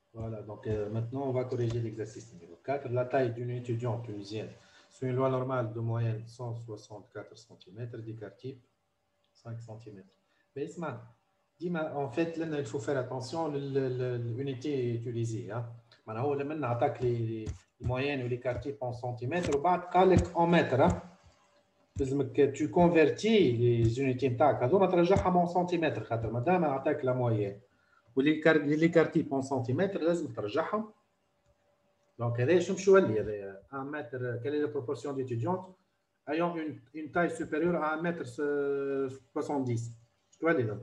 Voilà, donc maintenant on va corriger l'exercice numéro 4. La taille d'une étudiante tunisienne sur une loi normale de moyenne 164 cm, d'écart type 5 cm. Mais Isman, dis-moi, en fait, là, il faut faire attention à l'unité utilisée. Hein. Maintenant, on attaque les moyennes ou l'écart type en centimètres, et puis en mètres. Hein. Tu convertis les unités نتاعك هذوما ترجعهم en centimètres خاطر مادام عطاك la moyenne والليكار تيب en centimètres لازم ترجعهم. Donc هذا شنو باش يولي هذا 1 متر. Quelle est la proportion d'étudiantes ayant une taille supérieure à 1 mètre 70 تولي لهم.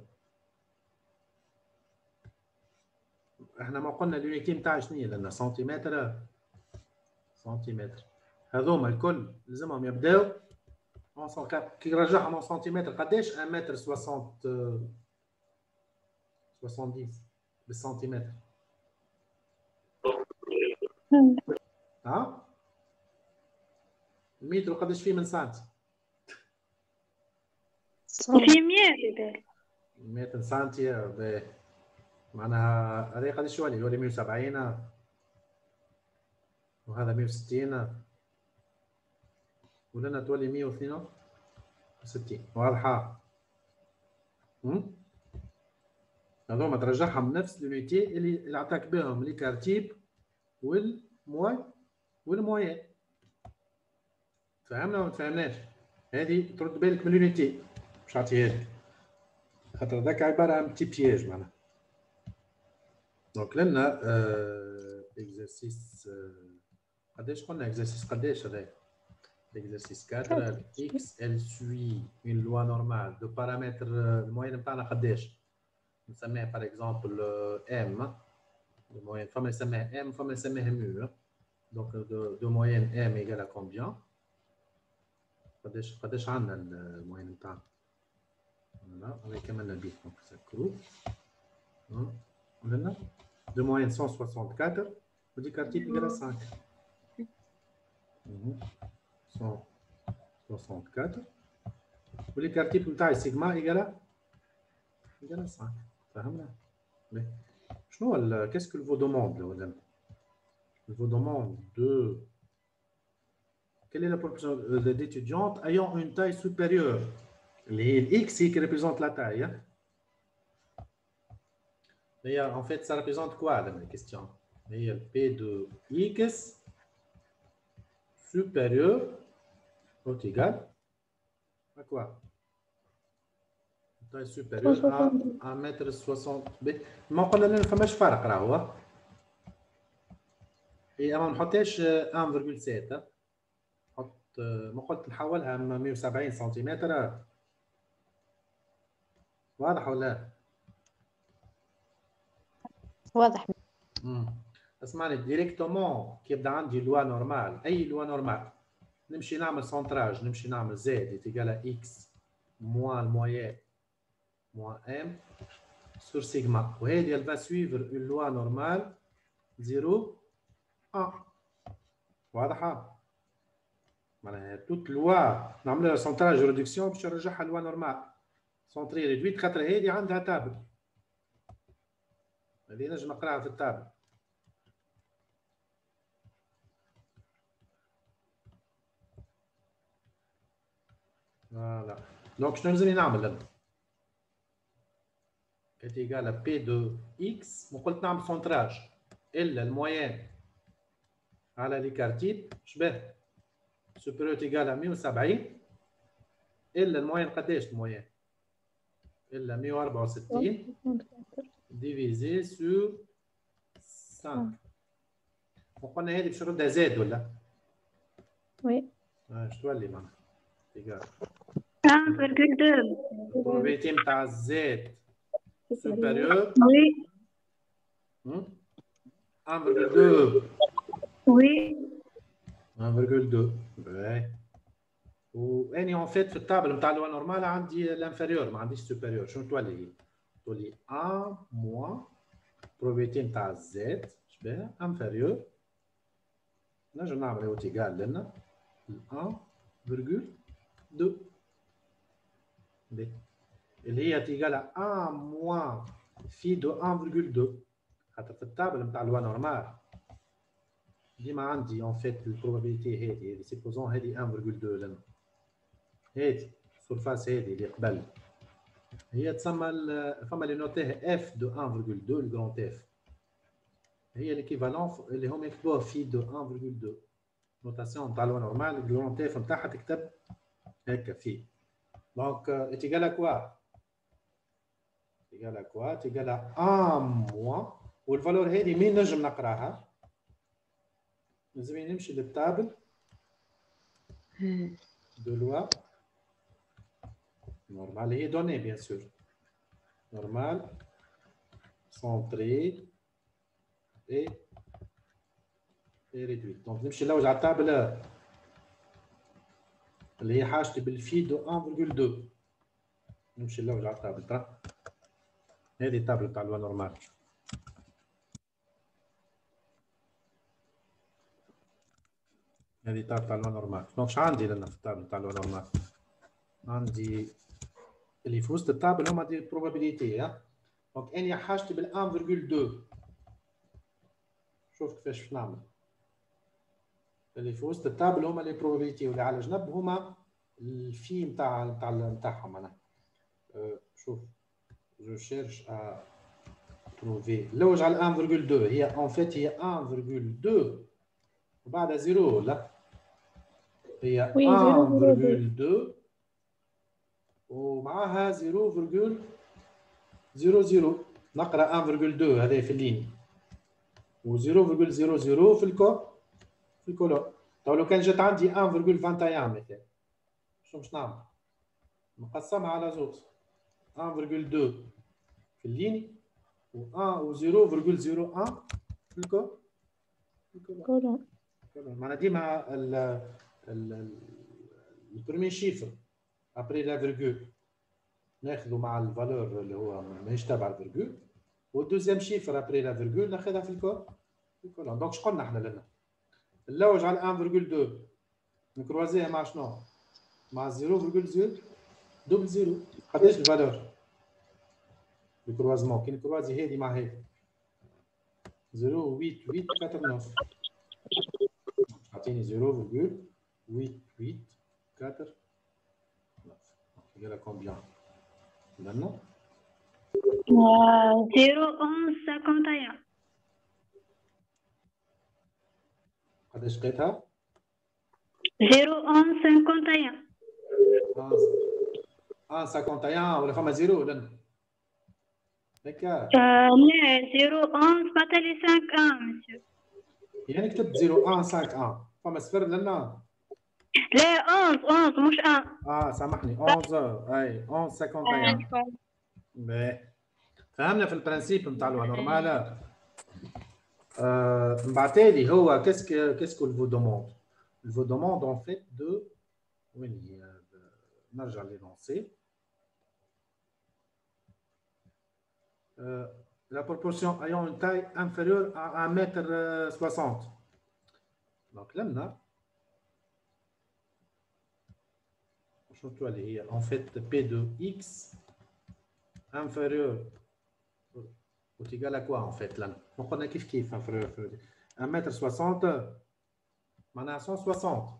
احنا ما قلنا اليونيتي نتاع شنو هي لنا سنتيمتر. هذوما الكل لازمهم يبداو كي نرجعهم en سنتيمتر قداش 1 متر 70 بالسنتيمتر. ها المتر قداش فيه من سنتي؟ في 100 100 سنتي. معناها هذا قداش يولي 170 وهذا 160 ولنا تولي 162. واضحه؟ هذوما ترجعهم نفس اليونيتي اللي عطاك بهم ليكار تيب والموين. فهمنا ولا ما تفهمناش؟ هذه ترد بالك من اليونيتي باش نعطيها لك خاطر ذاك عباره عن بتي بياج معناها. دونك لنا اكزرسيس قداش قلنا اكزرسيس قداش هذا؟ L'exercice 4, X, elle suit une loi normale de paramètres. Le moyen نتاعنا قداش؟ نسميها par exemple M. Le moyen فما نسميها M فما نسميها mu. Donc de moyenne M égale à combien؟ قداش عندنا الموين نتاعنا؟ Voilà, on a كملنا البيت donc سكرو. قلنا de moyenne 164 و d'écart type égale à 5. 164 والليكار تيب نتاعي سيغما ايغالا 5. فهمنا؟ شنو كاسكو الفو دوموند ولا الفو دوموند دو quelle est la proportion d'étudiantes ayant une taille supérieure اللي هي الاكس هي qui représente la taille. هي en fait ça représente quoi la question؟ هي P de X supérieur ou égal à quoi؟ taille supérieure à 1 mètre 60. ما قلنا لنا فماش فرق راهو. هي ما نحطهاش 1.7. نحط ما قلت نحولها 170 سنتيمتر. واضح ولا؟ واضح. اسمعني ديريكتومون كي يبدا عندي لوا نورمال اي لوا نورمال نمشي نعمل سونتراج نمشي نعمل زد ايكال اكس موان الموين موان ام sur sigma وهذه elle va suivre une loi normale 0 1. واضحه؟ معناها توت لوا نعمل لها سونتراج ريدكسيون باش نرجعها لوا نورمال سونتري ريدويت خاطر هذه عندها تابل. هذه نجم نقراها في التابل. فوالا دونك شنو لازمني نعمل انا؟ كانت ايكال بي دو اكس وقلت نعمل سونتراج الا الموين على ليكار تيب شباه سوبيريور ايكال 170 الا الموين قداش الموين؟ الا 164 ديفيزي سور 5. وقلنا هذه باش نردها زاد ولا؟ وي. اش تولي معناها؟ ايكال 1.2. البروبابيليتي نتاع الزاد supérieur Oui. 1,2. Oui. 1,2. باهي. واني اون فيت في التابل نتاع لوا نورمال عندي الانفيريور ما عنديش سوبيريور. شنو تولي هي؟ تولي 1 موان بروبابيليتي نتاع الزاد شباه انفيريور نجم نعمل هو تيغال لنا 1,2 اللي هي تيغال 1 موان في دو 1,2. خاطر في التابل نتاع لوا نورمال ديما عندي اون فيت البروبابيليتي هذه سيبوزون هذه 1.2 لنا هذه السورفاس هذه اللي قبل هي تسمى فما اللي نوتيه اف دو 1.2 الجراند اف هي ليكيفالون اللي هم يكتبوها في دو 1.2 نوتاسيون تاع لوا نورمال الجراند اف نتاعها تكتب هكا في دونك اتيغال ا كوا égale à quoi égale à 1 moins والفالور هذه مين نجم نقراها لازم نمشي للتابل دو لوا نورمال هي دوني بيان سور نورمال سونتري اي ريدويت دونك نمشي نلوج على التابل اللي هي حاجتي بالفي دو 1.2 نمشي نلوج على التابل ترى هذه التابل تاع لوا نورمال هذه التابل تاع لوا نورمال دونك شنو عندي لنا في التابل تاع لوا نورمال عندي اللي في وسط التابل هما دي بروبابيليتي دونك اني حاجتي بال 1.2 شوف كيفاش نعمل اللي في وسط التابل هما لي بروبابيليتي واللي على الجنب هما الفي نتاعهم انا شوف je cherche à trouver لوج على 1.2 هي en fait هي 1.2 وبعدها 0 لا هي 1.2 ومعها 0.00 نقرا 1.2 هذا في اللين و 0.00 في الكولون تو لو كان جات عندي 1.21 مثلا شنو باش نعمل نقسمها على زوز 1.2 في اللين و 0.01 في الكولون معناها ديما البريمي شيفر ابري لا فيرغول ناخذه مع الفالور اللي هو ماهيش تابع الفيرغول والدوزيام شيفر ابري لا فيرغول ناخذها في الكولون دونك شقلنا احنا لنا نلوج على 1.2 نكروازيها مع شنو؟ مع 0.0 قداش الفالور؟ الكروازمون كي نكروازي هذه مع هذه 0.8849 تعطيني 0.8849 يلا كومبيان لنا 0.1151 قداش لقيتها؟ 0.1151 51 ولا فما زيرو لنا هكا لا 0.11 بعتلي 5 مسيو يعني كتبت 0151 فما صفر لنا لا 11 مش 1 سامحني 11 اي 1151 باهي فهمنا في البرانسيب نتاع لوا نورمال بعتالي هو كاسكو الفو دوموند الفو دوموند اون فيت دو وين هي نرجع لينونسي la proportion ayant une taille inférieure à 1,60 m. Donc là, en fait P de X inférieur est égal à quoi en fait là? Donc on a kiff inférieur 1,60 m, معناها 160.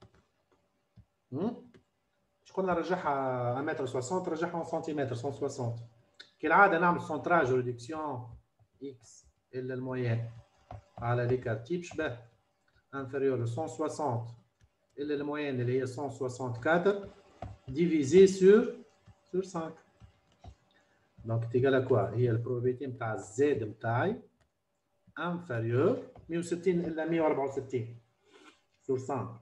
شكون رجعها 1,60 m رجعها en centimètres 160. كالعاده نعمل سونتراج ريدكسيون اكس الا الموين على ليكارت تيب شبه انفيريور 160 الا الموين اللي هي 164 ديفيزي سور 5 دونك تيغال كوا هي البروبابيليتي نتاع الزاد نتاعي انفيريور 160 الا 164 سور 5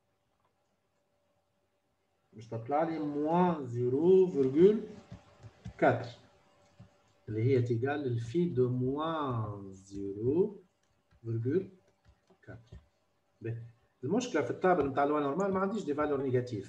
باش تطلع لي موان 0.4 اللي هي تيغال الفي دو موان 0.4. المشكله في التابل نتاع لوا نورمال ما عنديش دي فالور نيجاتيف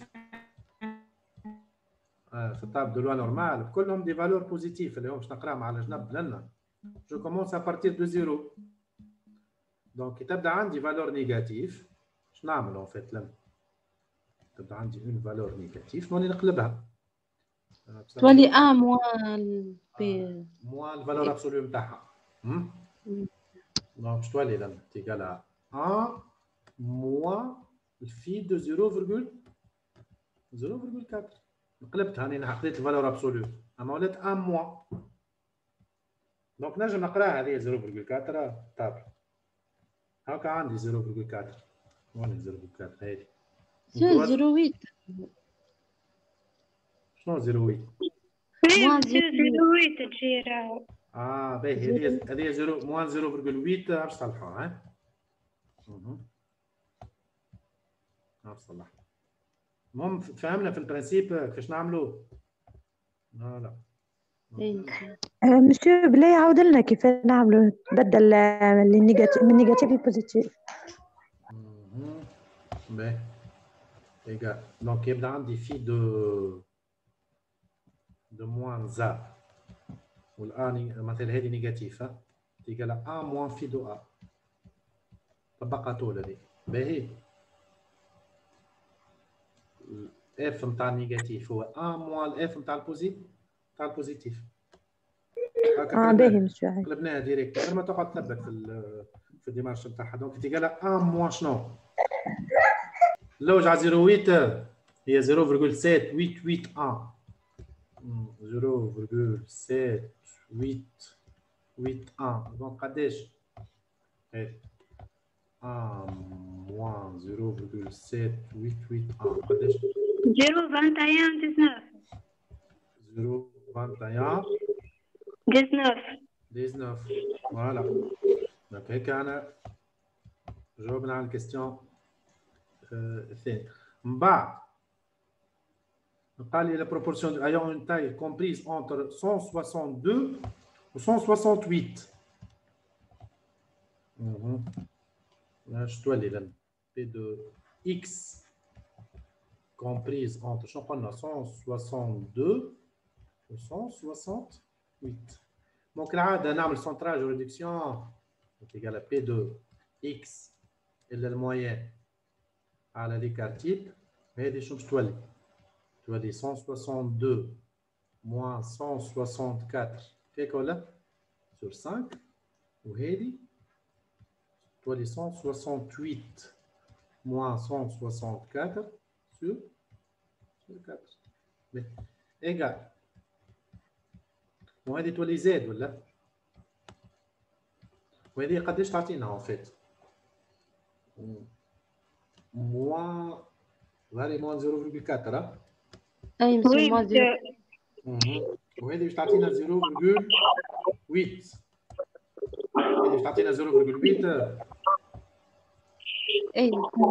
في التابل دو لوا نورمال كلهم دي فالور بوزيتيف اللي هم باش نقراهم على جنب لنا جو كومونس ا بارتير دو 0 دونك كي تبدا عندي فالور نيجاتيف اش نعمل اون فيت لنا تبدا عندي اون فالور نيجاتيف نولي نقلبها تولي موان موان الفالور ابسولو نتاعها Donc, je dois aller là. C'est égal à 1 moins le phi de 0,4. قلبت هاني حطيت الفالور ابسولو اما ولات 1 موان دونك نجم نقراها هذه 0,4 طابل هاكا عندي 0,4 وين 0,4 هذه 0,8 شنو 0,8 Oui, monsieur, 0,8 تجي راهو. باهي هذه 0 موان 0,8 باش تصلحوها ها باش تصلح المهم فهمنا في البرانسيب كيفاش نعملوا لا مسيو بلا يعاود لنا كيف نعملوا بدل النيجاتيف من نيجاتيف للبوزيتيف. باهي ايجال دونك يبدا عندي في دو موان زا والان مثلا هذه نيجاتيف ايجال 1 موان في دو ا طبقها طول هذه باهي اف نتاع النيجاتيف هو 1 موان الاف نتاع البوزيتيف باهي مسيو قلبناها ديريكت غير ما تقعد تثبت في الديمارش نتاعها دونك تيجال 1 موان شنو اللوج على 0,8 هي 0,7881 0,7881 دونك قداش؟ 1 موان 0,7881 قداش؟ 0,21 فوالا دونك هيك انا جاوبنا على الكيستيون الثاني. من بعد قال لي لا بروبورسيون ayant une taille comprise entre 162 و 168 اش تولي لنا بي دو اكس comprise entre شنو قلنا 162 و 168 دونك العاده نعمل سنتراج وريدكسيون égal à P de X إلا الموين على l'écart-type هذه شنو باش تولي؟ تولي 162 moins 164 هيك ولا؟ sur 5 وهذه تولي 168 moins 164 sur 4 égal وهذه تولي زاد ولا؟ وهذه قداش تعطينا en fait؟ moins فالي moins 0,4 اي مسيو موان 0. وهذه باش تعطينا 0,8 هذه باش تعطينا 0,8 اي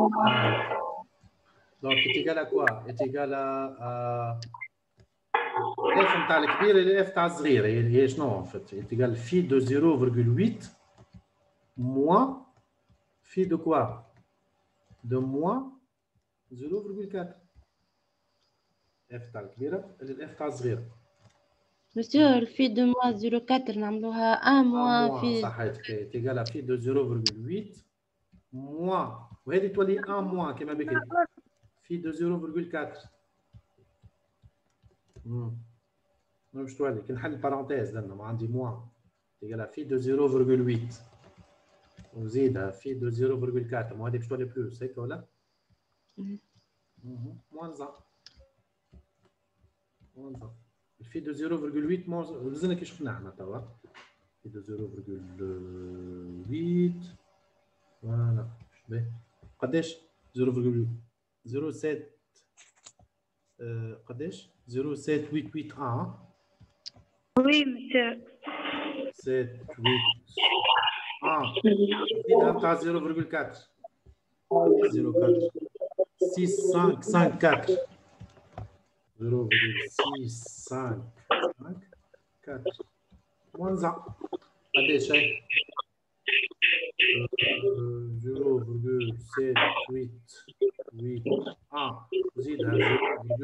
دونك تيجال كوا تيجال اف نتاع الكبير الى اف تاع الصغير هي شنو فت تيجال في دو 0,8 موان في دو كوا دو موان 0,4 اف تاع الكبيره الى الاف تاع الصغيره مسيو الفي دو موان 0,4 نعملوها 1 موان في صحيت تيجال في دو 0,8 موان وهذه تولي 1 موان كما بكري في دو 0,4 باش تولي كي نحل بارونتيز لأنه ما عندي موان تيجال في دو 0,8 وزيدها في دو 0,4 ما هذه باش تولي بلوس هيك ولا؟ موان زا في دو 0,8 وزننا كي شفنا احنا توا في دو 0,8 فوالا قداش 0,8 07 قداش 0,7881 Oui, monsieur. 781 نتاع 0,4 6554 0,654 موان قداش هي 0,781 زيدها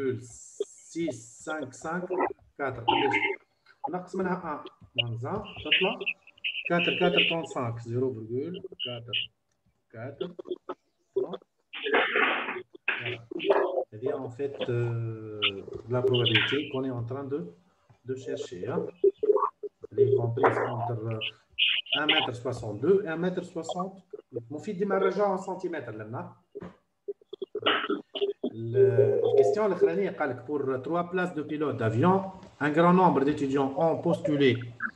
0,6554 قداش نقص منها 1 موان تطلع 4,435 0,44 c'est-à-dire en fait la probabilité qu'on est en train de chercher. Hein. Elle est comprise entre 1m62 et 1m60. مفيد ديما نرجعوا en centimètres لنا. الكيستيون الاخرانيه قال لك pour 3 places de pilote d'avion, un grand nombre d'étudiants ont postulé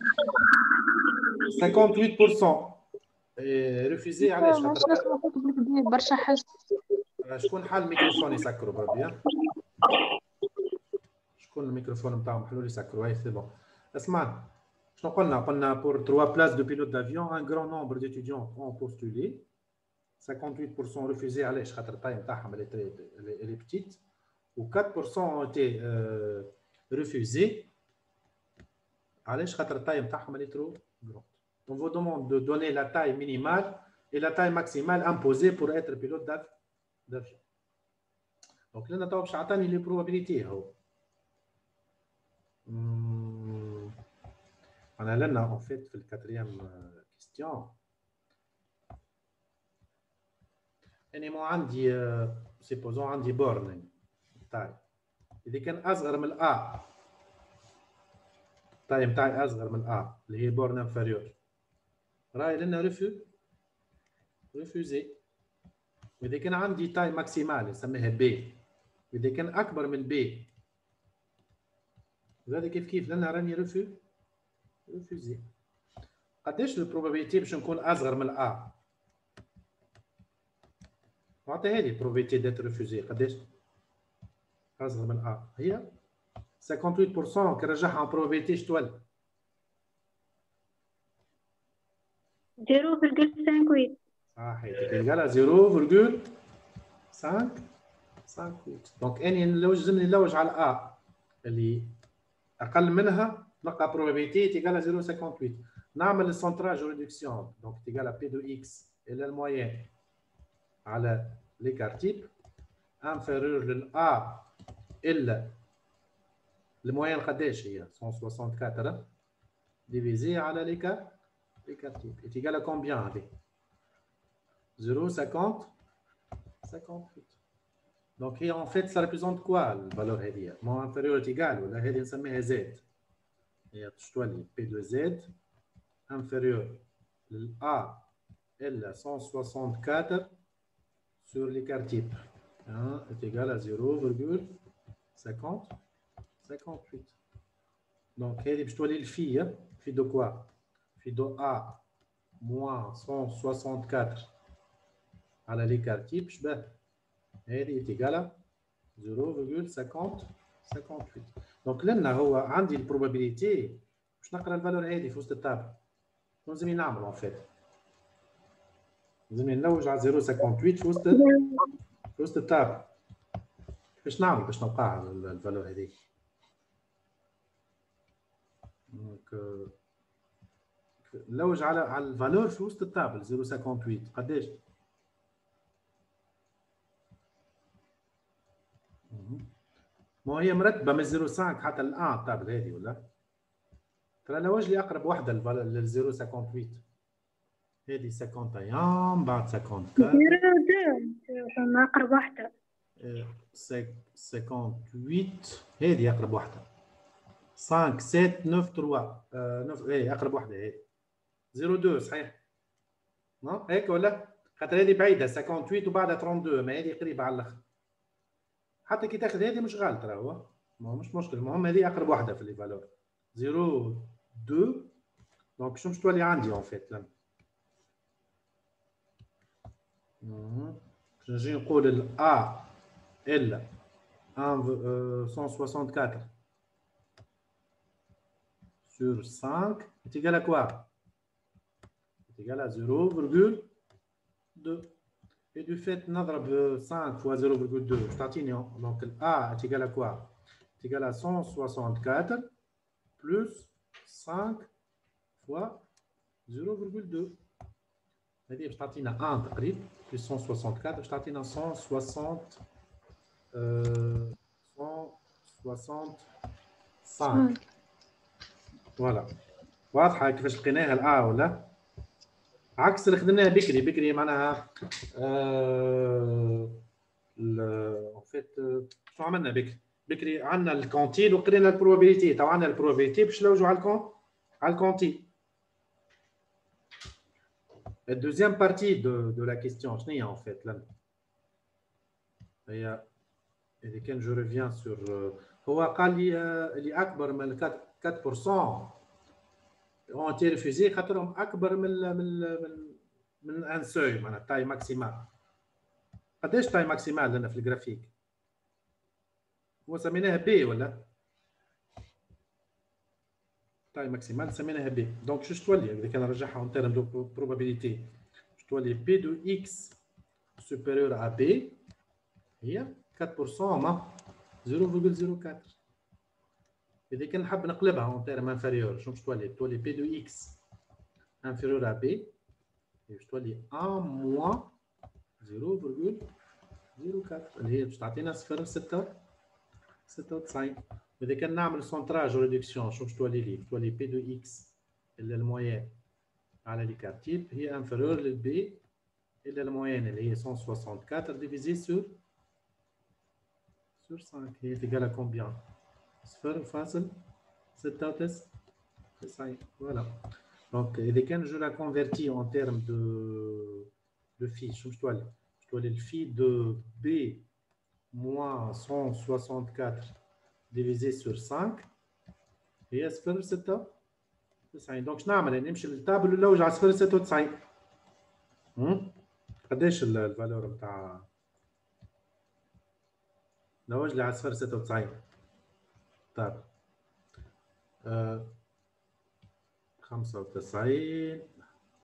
58% et refusé علاش خاطر برشا حاجة. شكون حل الميكروفون يسكروا بربي؟ شكون الميكروفون نتاعهم محلول يسكروا؟ هاي سي بون. اسمعني شنو قلنا؟ قلنا pour 3 places de pilote d'avion, un grand nombre d'étudiants ont postulé 58% refusé علاش خاطر الطاي نتاعهم اللي بتيت و 4% ont été refusés علاش خاطر الطاي نتاعهم اللي ترو grand. On vous demande de donner la taille minimale et la taille maximale imposée pour être pilote d'avion. Donc là نتاو باش عطاني لي probabilités هو. أنا لنا en fait في الكاتريام question. يعني مو عندي سيبوزون عندي بورن تاعي اذا كان اصغر من A التاي نتاعي اصغر من A اللي هي بورن انفيريور راهي لنا ريفوزي. واذا كان عندي تاي ماكسيمال نسميها B واذا كان اكبر من B هذا كيف لنا راني ريفوزي. قداش البروبابيليتي باش نكون اصغر من A؟ نعطيها لي probabilité d'être refusé قداش؟ أصغر من A هي 58% كي نرجعها عن probabilité اش تولي؟ 0.58. صحيح تلقى 0.58. دونك اني لازمني نلوج على A اللي أقل منها نلقى probabilité تلقى 0.58. نعمل السنتراج ريدكسيون دونك تلقى P de X إلى الموين على l'écart type inférieur لل A إلا الموين قداش هي 164 divisé على l'écart type égal à combien هذه 0.58. donc هي en fait ça représente quoi الفالور هذه moins inférieur égal ولا هذه نسميها Z هي تشتولي P de Z inférieur لل A إلا 164 sur l'écart type est égal à 0.58. Donc, elle est le phi de quoi? Phi de A moins 164 à l'écart type, elle est égale à 0.58. Donc, là, on a une probabilité. Je نقرا الفالور هذه في وسط التابل. لازم نعمل en fait. لازم نلوج على 0.58 في وسط التابل. كيفاش نعمل باش نلقاها الفالور هذيك؟ دونك نلوج على الفالور في وسط التابل 0.58 قداش؟ ما هي مرتبه من 0.5 حتى الان التابل هذه ولا؟ ترى لوج لي اقرب وحده لل 0.58 هذه 51 بعد 54 0.2 أقرب واحدة 58 هذه أقرب واحدة 5 7 9 3 إيه أقرب واحدة هذه 0.2 صحيح نو هيك ولا؟ خاطر هذه بعيدة 58 وبعدها 32 ما هذه قريبة على الآخر حتى كي تاخذ هذه مش غلط راهو مش مشكل المهم هذه أقرب واحدة في لي فالور 0.2 دونك شنو باش تولي عندي اون فيت لما نجي نقول ال A إلا 164 sur 5 est égal à quoi? Est égal à 0.2. Et du fait, نضرب 5 fois 0.2 تعطيني donc ال A est égal à quoi? Est égal à 164 plus 5 fois 0.2. هذه باش تعطينا 1 تقريبا plus 164 باش تعطينا 165 فوالا واضحه كيفاش لقيناها الآ ولا عكس اللي خدمناها بكري معناها ان فيت شنو عملنا بكري عندنا الكونتين وقرينا البروبابيليتي تو عندنا البروبابيليتي باش نلوجوا على الكونتين La deuxième partie de la question, je n'ai en fait là. Et quand je reviens sur هو قال لي اللي اكبر من 4% اون تي ريفوزي خاطرهم اكبر من ان سوي معناتها تاي ماكسيمال. قداش تاي ماكسيمال لنا في الجرافيك؟ هو سميناها بي ولا تاي ماكسيمال سميناها بي. دونك شو تولي اذا كان نرجعها اون تيرم دو بروبابيليتي شو تولي بي دو اكس سوبيريور ا بي هي 4% ما 0.04. إذا كان نحب نقلبها اون تيرم انفيريور شنو باش تولي؟ تولي بي دو اكس انفيريور ا بي باش تولي 1 موان 0.04 اللي هي باش تعطينا 0.96. إذا كان نعمل سونتراج ريدكسيون شنو باش تولي لي؟ تولي بي دو اكس إلا الموين على لي كارتيب هي انفيريور للبي إلا الموين اللي هي 164 ديفيزي سور 5 هي تيكال à combien؟ 0.96. Voilà. Donc, quand je la convertis en termes de phi, je dois aller le phi de B moins 164 divisé sur 5 et 0.96. Donc, je n'ai نمشي للتابل الأول على 0.96. قداش الفالور نتاع نوجد على 0.96 طيب 95